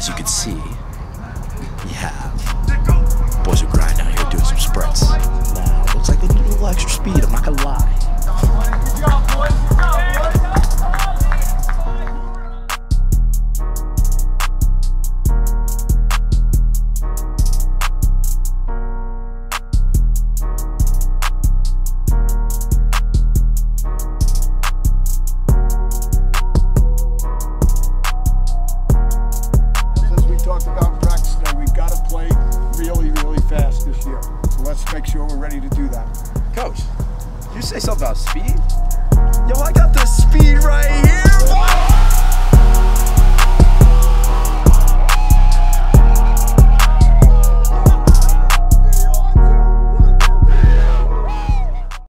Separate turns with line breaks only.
As you can see, yeah, boys are grinding out here doing some sprints. Now, looks like they need a little extra speed, I'm not gonna lie.
Good job, boys. Good job, boys.
Talked about in practice today, we've got to play really, really fast this year. So let's make sure we're ready to do that.
Coach, did you say something about speed?
Yo, I got the speed right here.